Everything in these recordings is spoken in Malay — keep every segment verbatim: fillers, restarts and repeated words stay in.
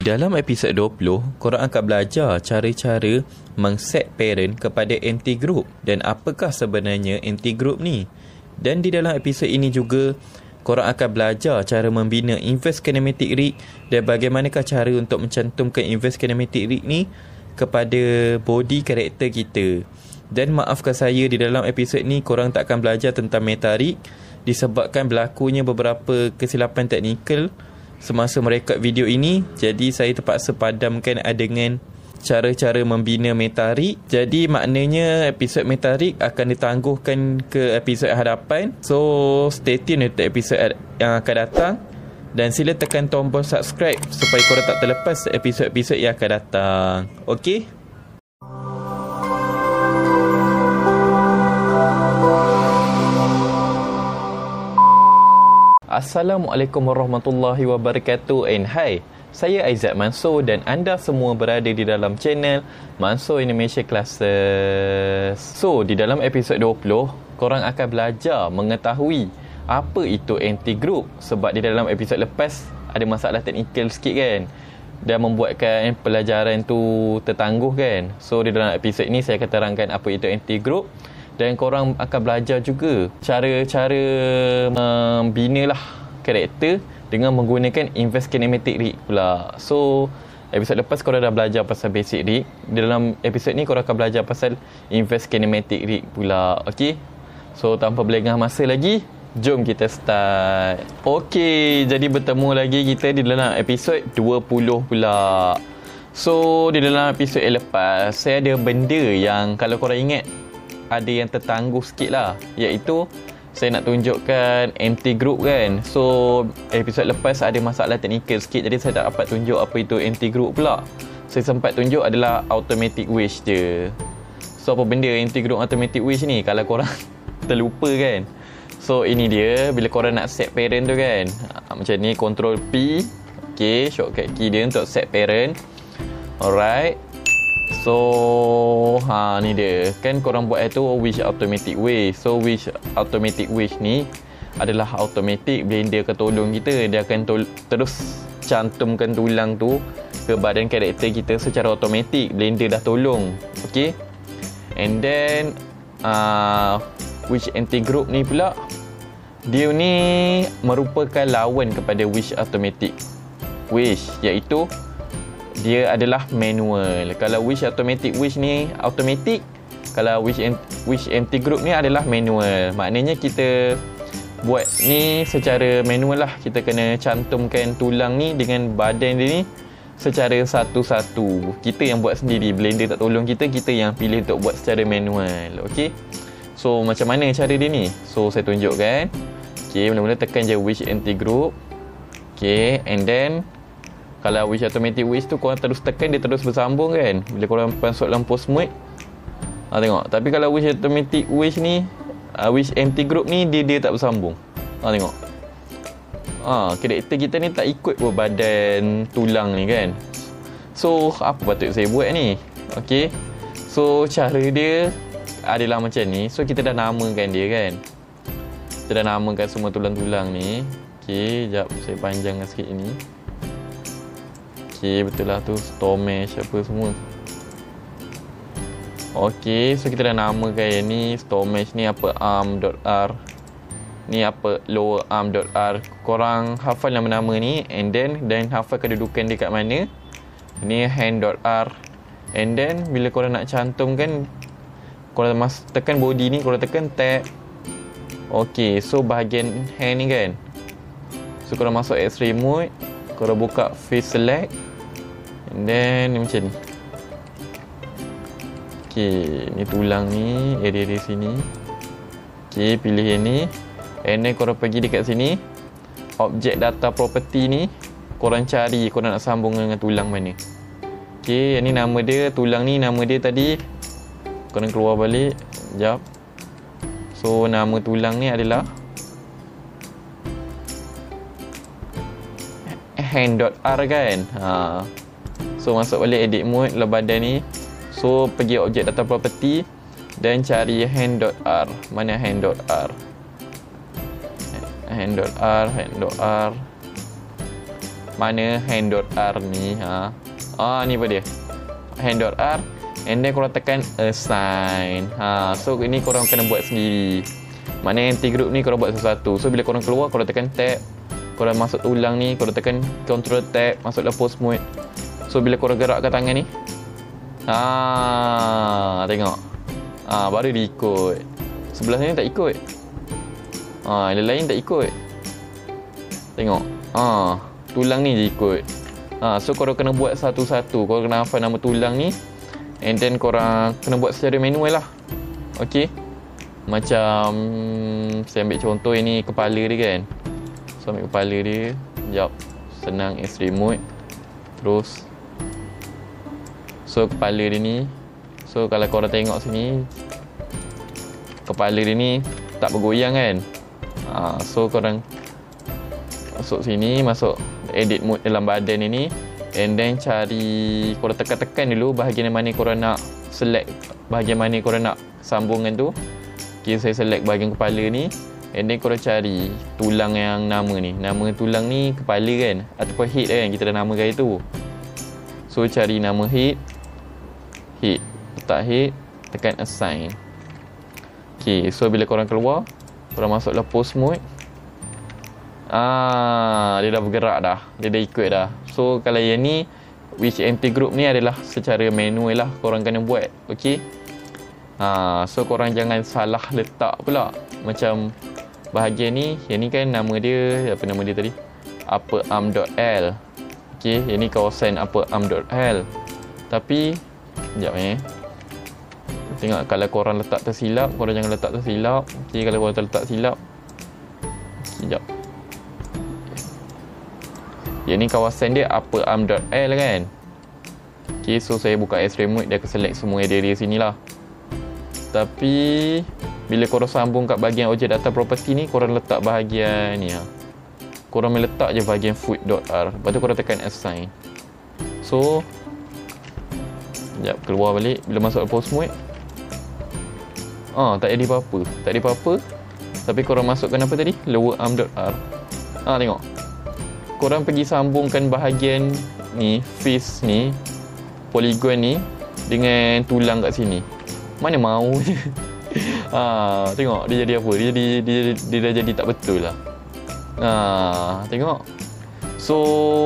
Dalam episod dua puluh, korang akan belajar cara-cara mengset parent kepada empty group dan apakah sebenarnya empty group ni. Dan di dalam episod ini juga, korang akan belajar cara membina inverse kinematic rig dan bagaimanakah cara untuk mencantumkan inverse kinematic rig ni kepada body karakter kita. Dan maafkan saya, di dalam episod ni korang tak akan belajar tentang meta rig disebabkan berlakunya beberapa kesilapan teknikal semasa merekod video ini. Jadi saya terpaksa padamkan dengan cara-cara membina meta rig. Jadi maknanya episod meta rig akan ditangguhkan ke episod hadapan. So stay tune untuk episod yang akan datang. Dan sila tekan tombol subscribe supaya korang tak terlepas episod-episod yang akan datang. Okey? Assalamualaikum warahmatullahi wabarakatuh. And hi, saya Aizat Mansur dan anda semua berada di dalam channel Mansur Animation Classes. So, di dalam episod dua puluh, korang akan belajar mengetahui apa itu anti-group. Sebab di dalam episod lepas ada masalah teknikal sikit kan, dan membuatkan pelajaran tu tertangguh kan. So, di dalam episod ni saya akan terangkan apa itu anti-group. Dan korang akan belajar juga cara-cara membina lah karakter dengan menggunakan inverse kinematic rig pula. So, episod lepas korang dah belajar pasal basic rig. Dalam episod ni korang akan belajar pasal inverse kinematic rig pula. Okay? So, tanpa berlengah masa lagi, jom kita start. Okay, jadi bertemu lagi kita di dalam episod dua puluh pula. So, di dalam episod yang lepas, saya ada benda yang kalau korang ingat, ada yang tertangguh sikit lah, iaitu saya nak tunjukkan empty group kan. So episod lepas ada masalah teknikal sikit, jadi saya tak dapat tunjuk apa itu empty group pula. Saya sempat tunjuk adalah automatic wish je. So apa benda empty group automatic wish ni, kalau korang terlupa kan. So ini dia, bila korang nak set parent tu kan, macam ni, control P. Okay, shortcut key dia untuk set parent. Alright. So, ha ni dia. Kan korang buat itu wish automatic wish. So, wish automatic wish ni adalah automatic. Blender akan tolong kita. Dia akan tol- terus cantumkan tulang tu ke badan karakter kita secara automatik. Blender dah tolong. Okay. And then, uh, wish anti-group ni pula, dia ni merupakan lawan kepada wish automatic wish, iaitu dia adalah manual. Kalau wish automatic wish ni automatic, kalau wish wish empty group ni adalah manual. Maknanya kita buat ni secara manual lah. Kita kena cantumkan tulang ni dengan badan dia ni secara satu-satu. Kita yang buat sendiri, Blender tak tolong kita, kita yang pilih untuk buat secara manual. Okey. So macam mana cara dia ni? So saya tunjukkan. Okey, mula-mula tekan je wish empty group. Okey, and then kalau wish automatic wish tu korang terus tekan, dia terus bersambung kan bila korang masuk dalam post mode. Ha, tengok. Tapi kalau wish automatic wish ni, uh, wish empty group ni, dia dia tak bersambung. Ha, tengok. Ha, karakter kita ni tak ikut pun badan tulang ni kan. So apa patut saya buat ni? Okey. So cara dia adalah macam ni. So kita dah namakan dia kan. Kita dah namakan semua tulang-tulang ni. Okey, jap saya panjangkan sikit ini. Okey, betul lah tu, store mesh apa semua. Okey, so kita dah namakan yang ni. Store mesh ni apa, arm.r, ni apa, lower arm.r. Korang hafal nama-nama ni, and then dan hafal kedudukan dia kat mana. Ni hand.r. And then bila korang nak cantumkan, korang mas- tekan body ni, korang tekan tab. Okey, so bahagian hand ni kan, so korang masuk X-ray mode, korang buka face select, and then ni macam ni. Okay, ni tulang ni, area-area sini. Okay, pilih yang ni, and then korang pergi dekat sini, object data property ni, korang cari korang nak sambung dengan tulang mana. Okay, yang ni nama dia, tulang ni nama dia tadi. Korang keluar balik, sekejap. So nama tulang ni adalah hand.r kan. Ha. So masuk balik edit mode lah badan ni. So pergi objek data property dan cari hand.r. Mana hand.r? Hand.r, hand.r. mana hand.r ni. Ha. Ah, ni apa dia? Hand.r. And then korang tekan assign. Ha. So ini korang kena buat sendiri. Mana anti group ni korang buat satu-satu. So bila korang keluar, korang tekan tab. Korang masuk ulang ni, korang tekan control tab, masuklah post mode. So bila korang gerakkan tangan ni, ha, tengok. Ha, baru dia ikut. Sebelah sini tak ikut. Ha, yang lain tak ikut. Tengok. Ha, tulang ni je ikut. Ha, so korang kena buat satu-satu. Korang kena hafal nama tulang ni. And then korang kena buat secara manual lah. Okay. Macam saya ambil contoh yang ni kepala dia kan. So ambil kepala dia. Sekejap. Senang extreme mode. Terus. So kepala dia ni. So kalau korang tengok sini, kepala dia ni tak bergoyang kan. Ha, so korang masuk sini, masuk edit mode dalam badan ini. And then cari, korang tekan-tekan dulu bahagian mana korang nak select, bahagian mana korang nak sambungkan tu. Okay, saya select bahagian kepala ni. And then korang cari tulang yang nama ni. Nama tulang ni kepala kan, ataupun head kan, kita dah namakan itu. So cari nama head. Head, letak head, tekan assign. Okay, so bila korang keluar, korang masuklah post mode. Ah, dia dah bergerak dah. Dia dah ikut dah. So kalau yang ni, which empty group ni adalah secara manual lah korang kena buat. Okay. Ha, so korang jangan salah letak pula. Macam bahagian ni, yang ni kan nama dia, apa nama dia tadi? upper arm.l. Okay, yang ni kawasan upper arm.l. Tapi sekejap eh. Tengok kalau korang letak tersilap, korang jangan letak tersilap. Okay, kalau korang letak silap. Sekejap. Yang ni kawasan dia upper arm.l kan. Okay, so saya buka X-ray mode, dia akan select semua area sini lah. Tapi bila korang sambung kat bahagian objek data property ni, korang letak bahagian ni ha. Korang meletak je bahagian foot.r. Lepas tu korang tekan assign. So sekejap, keluar balik. Bila masuk post mode, ah, tak ada apa-apa. Tak ada apa-apa. Tapi korang masukkan apa tadi? Lower arm.r. Ah, tengok. Korang pergi sambungkan bahagian ni, face ni, polygon ni dengan tulang kat sini. Mana mau je. Ha, tengok dia jadi apa? Dia jadi dia, dia dah jadi tak betul lah. Ha, tengok. So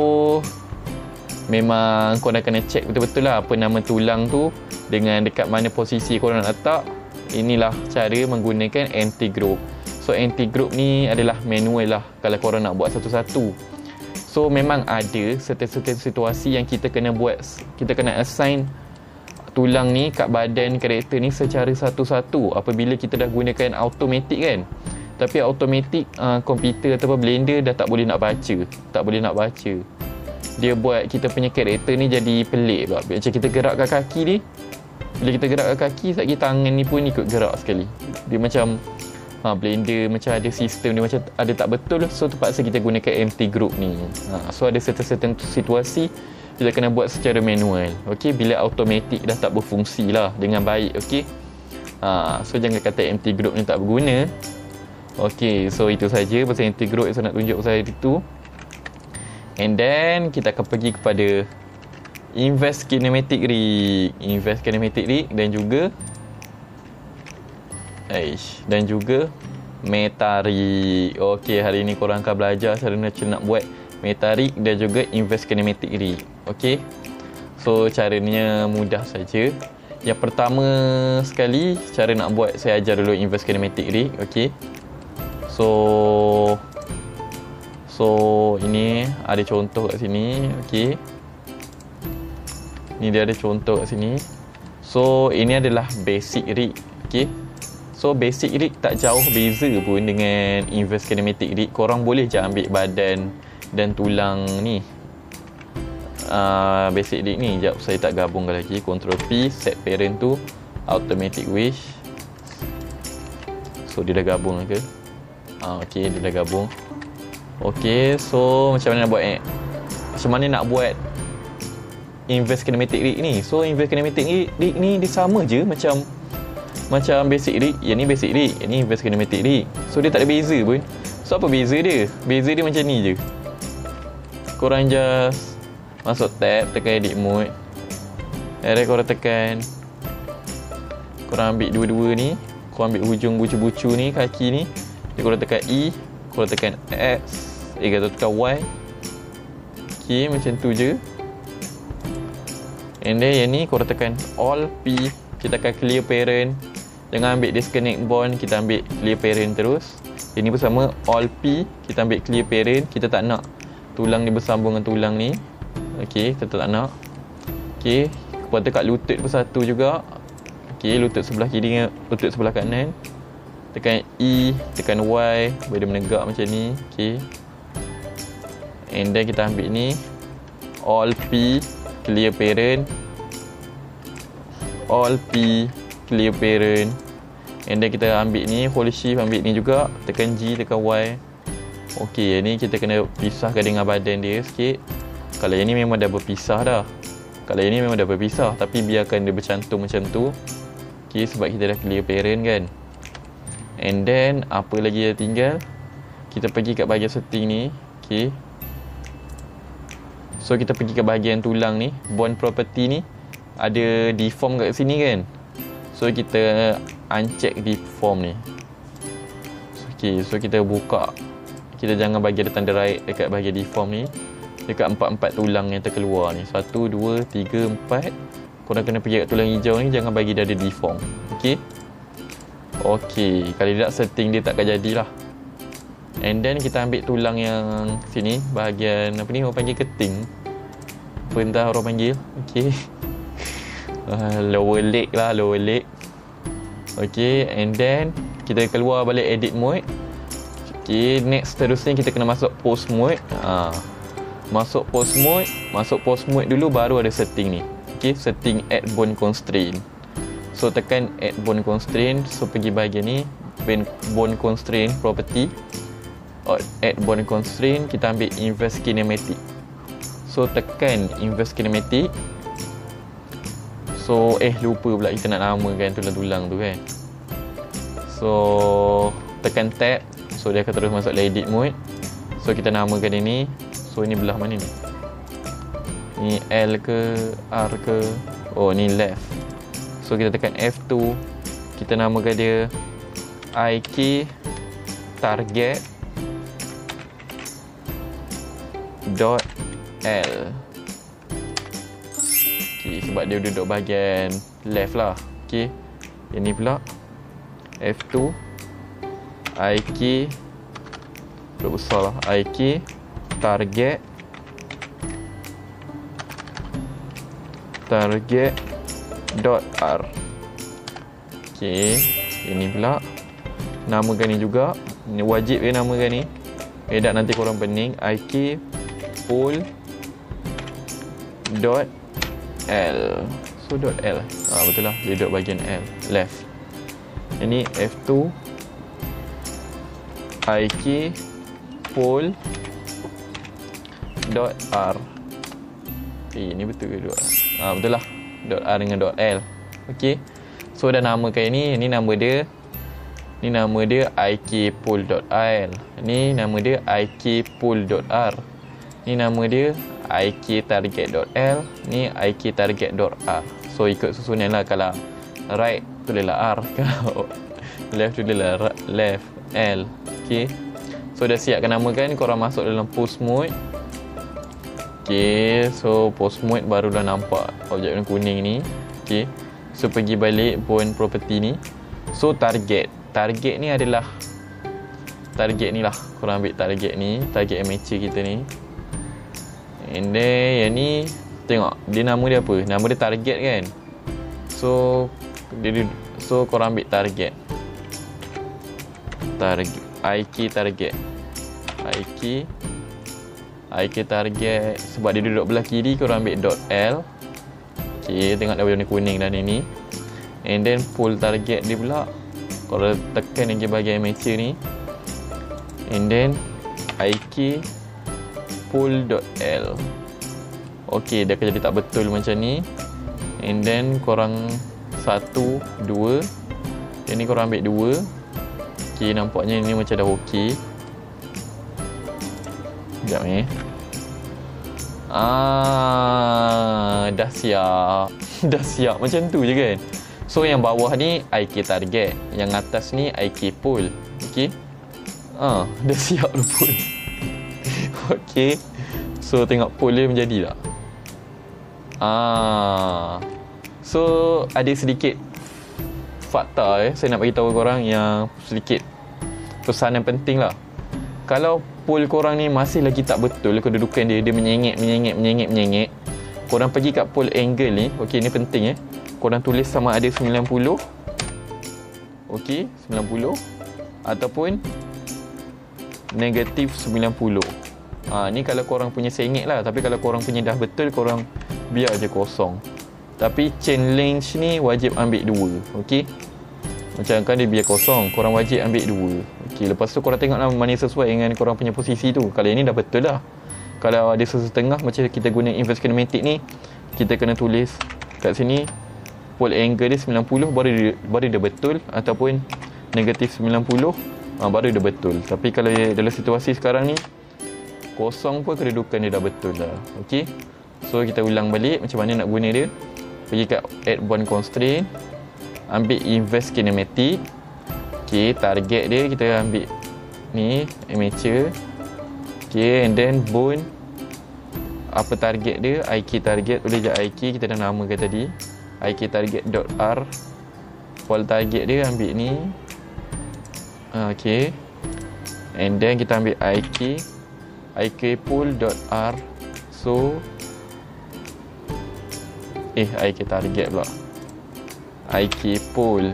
memang korang kena check betul-betul lah apa nama tulang tu dengan dekat mana posisi korang nak letak. Inilah cara menggunakan anti group. So anti group ni adalah manual lah kalau korang nak buat satu-satu. So memang ada certain-certain situasi yang kita kena buat, kita kena assign tulang ni kat badan karakter ni secara satu-satu apabila kita dah gunakan automatic kan. Tapi automatic uh, komputer ataupun blender dah tak boleh nak baca, tak boleh nak baca. Dia buat kita punya karakter ni jadi pelik pula. Macam kita gerakkan kaki ni, bila kita gerakkan kaki, sekali tangan ni pun ikut gerak sekali. Dia macam ha, blender macam ada sistem dia macam ada tak betul. So terpaksa kita gunakan empty group ni. Ha, so ada certain-certain situasi kita kena buat secara manual. Okey, bila automatic dah tak berfungsi lah dengan baik. Okey. Ha, so jangan kata empty group ni tak berguna. Okey, so itu saja pasal empty group yang saya nak tunjuk saya itu. And then kita akan pergi kepada invest kinematic rig, invest kinematic rig dan juga Aish, dan juga meta rig. Okey, hari ni korang akan belajar cara nak nak buat meta rig dan juga invest kinematic rig. Okey. So caranya mudah saja. Yang pertama sekali cara nak buat, saya ajar dulu invest kinematic rig. Okey. So So ini ada contoh kat sini. Okey. Ni dia ada contoh kat sini. So ini adalah basic rig. Okey. So basic rig tak jauh beza pun dengan invest kinematic rig. Korang boleh je ambil badan dan tulang ni. Uh, basic rig ni. Sekejap saya tak gabungkan lagi. Control P, set parent tu automatic wish. So dia dah gabung ke? Uh, ok, dia dah gabung. Ok, so macam mana nak buat eh? Macam mana nak buat invest kinematic rig ni? So invest kinematic rig, rig ni dia sama je macam Macam basic rig. Yang ni basic rig, yang ni invest kinematic rig. So dia tak ada beza pun. So apa beza dia? Beza dia macam ni je. korang just masuk tab, tekan edit mode. And then korang tekan, korang ambil dua-dua ni, korang ambil hujung bucu-bucu ni, kaki ni. Jadi korang tekan E, korang tekan X, eh kata tekan Y. Okay, macam tu je. And then yang ni korang tekan All P. Kita akan clear parent. Jangan ambil disconnect bond, kita ambil clear parent terus. Ini bersama All P, kita ambil clear parent. Kita tak nak tulang ni bersambung dengan tulang ni. Okay, kita tak nak. Okay, lepas tu kat lutut pun satu juga. Okay, lutut sebelah kiri dengan lutut sebelah kanan. Tekan E, tekan Y, bagi dia menegak macam ni. Okay, and then kita ambil ni All P, clear parent. All P, clear parent. And then kita ambil ni, hold shift, ambil ni juga, tekan G, tekan Y. Okey, ni kita kena pisahkan dengan badan dia sikit. Kalau yang ni memang dah berpisah dah. Kalau yang ni memang dah berpisah, tapi biarkan dia bercantum macam tu. Okey, sebab kita dah clear parent kan. And then apa lagi yang tinggal? Kita pergi kat bahagian setting ni. Okey, so kita pergi ke bahagian tulang ni, bone property ni ada deform kat sini kan. So kita uncheck deform ni. Okay, so kita buka, kita jangan bagi ada tanda right dekat bahagian deform ni, dekat empat-empat tulang yang terkeluar ni. Satu, dua, tiga, empat. Korang kena pergi kat tulang hijau ni, jangan bagi dia ada deform. Okay, okay, kalau tidak setting dia takkan jadilah. And then kita ambil tulang yang sini, bahagian apa ni orang panggil keting, apa entah orang panggil. Okay, uh, lower leg lah, lower leg. Okay, and then kita keluar balik edit mode. Okay, next terusnya kita kena masuk post mode. ha. Masuk post mode, masuk post mode dulu baru ada setting ni. Okay, setting add bone constraint. So tekan add bone constraint. So pergi bahagian ni, bone constraint property, add bone constraint. Kita ambil inverse kinematic. So tekan inverse kinematic. So eh lupa pula kita nak namakan tulang-tulang tu kan. So tekan tab. So dia akan terus masuk edit mode. So kita namakan ini. So ini belah mana ni? Ni L ke R ke? Oh ni left. So kita tekan F two. Kita namakan dia I K target dot L. Okay, sebab dia duduk bahagian left lah. Okay, yang ni pula F two I K, duduk besar lah, I K target target dot R. Okay, ini pula namakan ni juga. Ini wajib ya namakan ni. Eh tak nanti korang pening. I K pull dot L. So dot L. Ah betul lah, dia duduk bahagian L left. Ini F two I K pull dot R. Eh ni betul ke dot R? Ah betul lah, dot R dengan dot L. Okey, so dah namakan ini. Ini nama dia, ni nama dia I K pull dot L. Ni nama dia I K pull dot R. Ni nama dia I K target dot L. Ni I K target dot R. So ikut susunan lah. Kalau right tulislah R, kalau left tulislah left L. Okay, so dah siapkan namakan. Korang masuk dalam post mode. Okay, so post mode baru dah nampak objek warna kuning ni. Okay, so pergi balik bone property ni. So target, target ni adalah target ni lah. Korang ambil target ni, target amateur kita ni. And then yang ni, tengok dia nama dia apa? Nama dia target kan. So dia, so korang ambil target, target I K target, I K I K target. Sebab dia duduk belah kiri, korang ambil dot L. Okay, tengok dah warna kuning dah ni. And then pull target dia pula, korang tekan lagi bahagian amateur ni. And then I K pull dot L. Ok, dia akan jadi tak betul macam ni. And then korang satu, dua. Yang ni korang ambil dua. Ok, nampaknya ni macam dah ok. Sekejap ni. Ah, dah siap. Dah siap macam tu je kan. So yang bawah ni I K target, yang atas ni I K pool. Okey. Ah, dah siap dah pool. Okey. So tengok pool dia menjadi tak? Ah. So ada sedikit fakta eh saya nak bagi tahu korang yang sedikit pesanan penting lah. Kalau pool korang ni masih lagi tak betul kedudukan dia, dia menyengit, menyengit, menyengit, menyengit, korang pergi kat pool angle ni. Okey, ni penting eh. Korang tulis sama ada sembilan puluh. Okey, sembilan puluh ataupun negatif sembilan puluh. Ha, ni kalau korang punya sengit lah. Tapi kalau korang punya dah betul, korang biar je kosong. Tapi chain length ni wajib ambil dua. Okey, macam kan dia biar kosong, korang wajib ambil dua. Okey, lepas tu korang tengok lah mana sesuai dengan korang punya posisi tu. Kalau ini dah betul dah. Kalau ada setengah macam kita guna inverse kinematic ni, kita kena tulis kat sini pool angle dia sembilan puluh baru dia, baru dia betul, ataupun negatif sembilan puluh ha, baru dia betul. Tapi kalau dalam situasi sekarang ni kosong pun kedudukan dia dah betul lah. Okey, so kita ulang balik macam mana nak guna dia. Pergi kat add bond constraint, ambil inverse kinematic. Okey, target dia kita ambil ni amateur. Okey, and then bone apa target dia, I K target, boleh je I K, kita dah namakan tadi. I K target dot R. Pool target dia ambil ni. Okey. And then kita ambil I K I K pool dot R. So Eh, I K target pula. I K pool.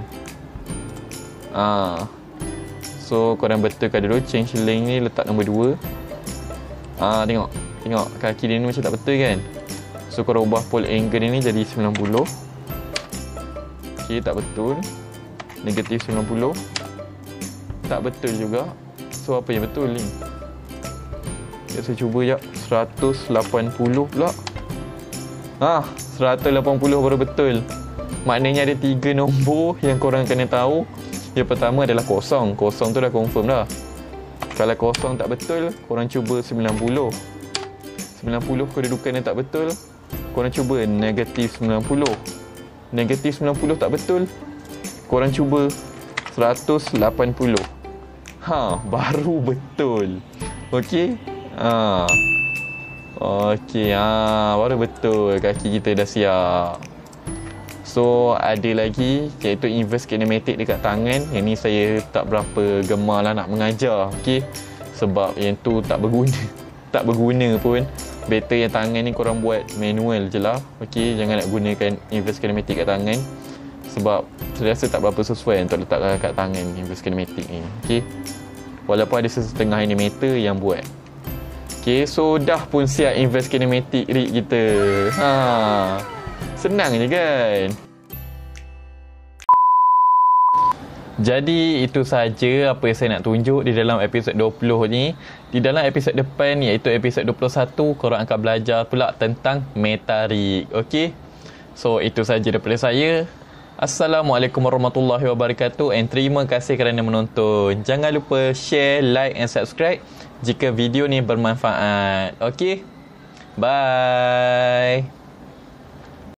Ah. So, korang betulkan dulu. Change length ni letak nombor dua. Ah, tengok. Tengok kaki dia ni macam tak betul kan? So, korang ubah pool angle dia ni jadi sembilan puluh. Okay, tak betul. Negatif sembilan puluh. Tak betul juga. So, apa yang betul ni? Ya, saya cuba sekejap. seratus lapan puluh pula. Ah, seratus lapan puluh baru betul. Maknanya ada tiga nombor yang korang kena tahu. Yang pertama adalah kosong. Kosong tu dah confirm dah. Kalau kosong tak betul, korang cuba sembilan puluh. sembilan puluh kedudukan yang tak betul, korang cuba negatif sembilan puluh. Negatif sembilan puluh tak betul, korang cuba seratus lapan puluh. Ha, baru betul. Okey. Ha. Okey, ah, baru betul kaki kita dah siap. So, ada lagi iaitu inverse kinematic dekat tangan. Yang ni saya tak berapa gemar lah nak mengajar. Okey, sebab yang tu tak berguna. Tak berguna pun. Better yang tangan ni korang buat manual je lah. Okey, jangan nak gunakan inverse kinematic kat tangan. Sebab saya rasa tak berapa sesuai untuk letak kat tangan inverse kinematic ni. Okey, walaupun ada setengah animator yang buat. Okay, so dah pun siap inverse kinematic rig kita. Ha, senang je kan? Jadi itu saja apa yang saya nak tunjuk di dalam episod dua puluh ni. Di dalam episod depan iaitu episod dua puluh satu, korang akan belajar pula tentang meta rig. Okay, so itu saja daripada saya. Assalamualaikum warahmatullahi wabarakatuh, and terima kasih kerana menonton. Jangan lupa share, like and subscribe jika video ni bermanfaat. Okey, bye.